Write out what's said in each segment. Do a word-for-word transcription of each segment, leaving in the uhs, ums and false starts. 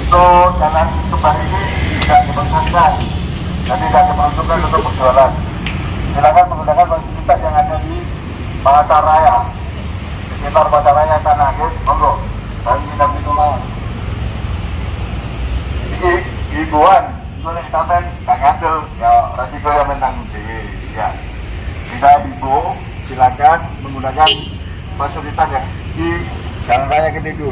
Untuk jalan kembali ini tidak diperkenankan dan tidak diperuntukkan untuk berjualan. Silakan menggunakan fasilitas yang ada di Pasar Raya, di sekitar Pasar Raya Tanah Ageng, monggo. Kami tidak ditolong. Ini hiburan, boleh sampai tak ngadil, ya resiko yang menang sendiri. Ya, kita himbau, silakan menggunakan fasilitas yang di Jalan Raya Kediri.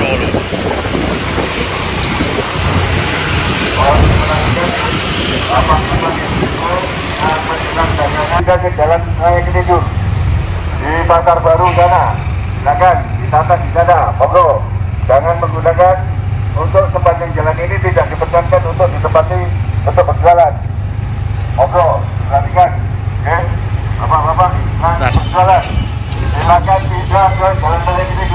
Kita ke Jalan Raya Kediri di Pasar Baru sana, silakan ditata di sana, monggo. Jangan menggunakan untuk sepanjang jalan ini, tidak diperkenankan untuk ditempati untuk berjualan. Monggo, perhatikan, oke? Bapak-bapak, nah berjualan. Silakan tidak ke Jalan Raya Kediri.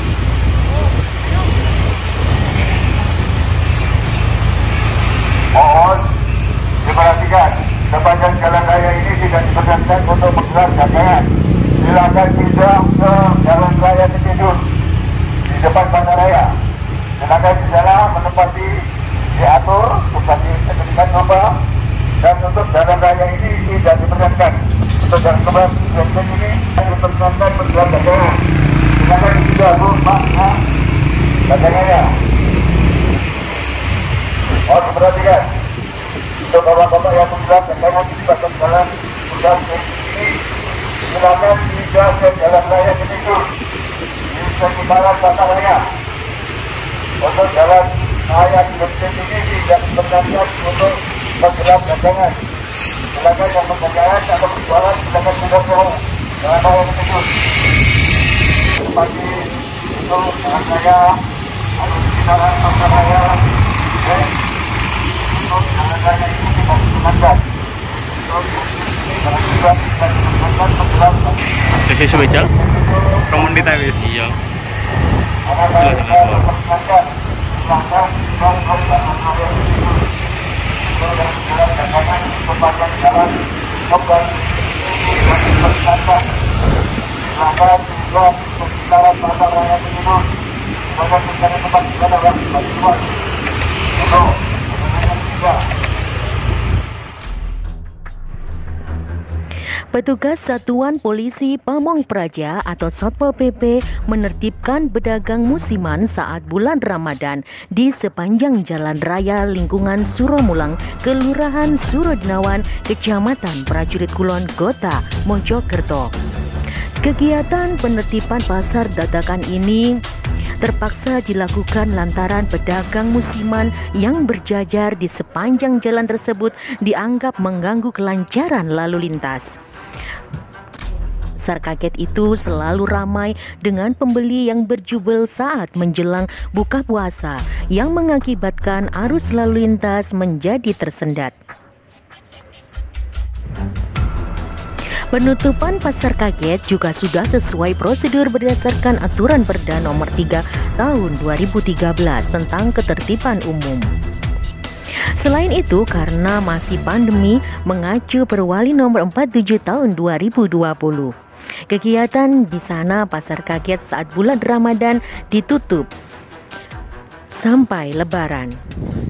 Mohon diperhatikan, sepanjang jalan raya ini tidak diperkenankan untuk menggelar dagangan. Silakan tidak ke Jalan Raya Kediri di depan Pasar Raya. Silakan di sana menempati diatur seperti ketentuan nomor, dan untuk jalan raya ini tidak diperkenankan. Untuk jalan kembali ini diperkenankan berjualan dagangan. Silakan tidak bu, pak, nah, dagangannya. Mohon diperhatikan, untuk bapak-bapak yang menggelar dagangan di batas jalan udah ini, silakan tidak ke Jalan Raya Kediri di sekitaran Pasar Raya. Untuk jalan raya Kediri ini tidak diperkenankan untuk menggelar dagangan. Silakan yang berdagangan atau berjualan silakan tidak jauh Jalan Raya Kediri. Pagi itu jalan raya atau sekitaran Pasar Raya. Untuk jalan raya ini tidak diperkenankan. Jadi sebejal, temen di T V iya. Petugas Satuan Polisi Pamong Praja atau Satpol P P menertibkan pedagang musiman saat bulan Ramadan di sepanjang jalan raya lingkungan Suromulang, Kelurahan Surodinawan, Kecamatan Prajurit Kulon, Kota Mojokerto. Kegiatan penertiban pasar dadakan ini terpaksa dilakukan lantaran pedagang musiman yang berjajar di sepanjang jalan tersebut dianggap mengganggu kelancaran lalu lintas. Pasar kaget itu selalu ramai dengan pembeli yang berjubel saat menjelang buka puasa yang mengakibatkan arus lalu lintas menjadi tersendat. Penutupan pasar kaget juga sudah sesuai prosedur berdasarkan aturan Perda nomor tiga tahun dua ribu tiga belas tentang ketertiban umum. Selain itu, karena masih pandemi, mengacu Perwali nomor empat puluh tujuh tahun dua ribu dua puluh. Kegiatan di sana pasar kaget saat bulan Ramadan ditutup sampai Lebaran.